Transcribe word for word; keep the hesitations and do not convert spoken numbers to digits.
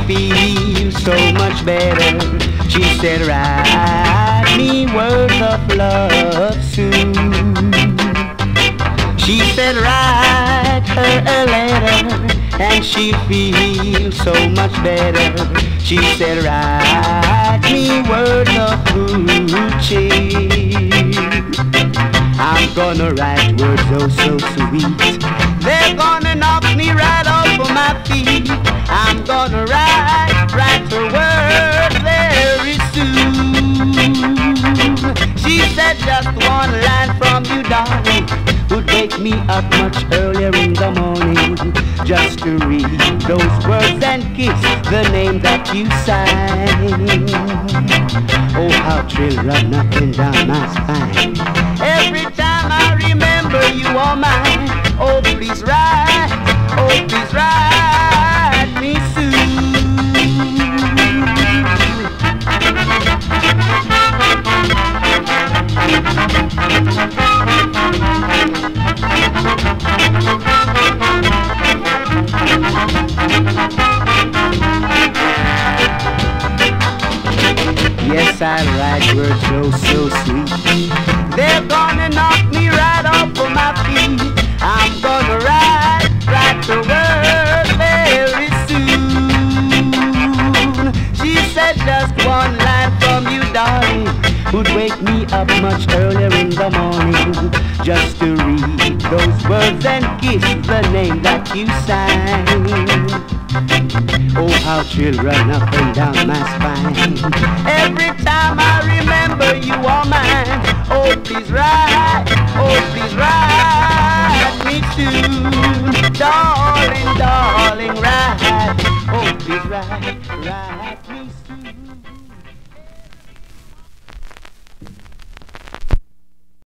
feels so much better. She said, write me words of love soon. She said, write her a letter and she feels so much better. She said, write me words of good cheer. I'm gonna write words oh so sweet. They're gonna knock me right off of my feet. I'm gonna write, write her words very soon. She said just one line from you, darling, would wake me up much earlier in the morning, just to read those words and kiss the name that you sign. Oh, how thrill run up and down my spine every time I remember you are mine. Oh, please write, oh, please write me soon. Yes, I write words so, so sweet. They're gonna knock me right off of my feet. I'm gonna write, write the words very soon. She said just one line from you, darling, would wake me up much earlier in the morning, just to read those words and kiss the name that you sign. Oh, how chill run up and down my spine every time I remember you are mine. Oh, please write, oh, please write me soon. Darling, darling, write. Oh, please write, write me soon.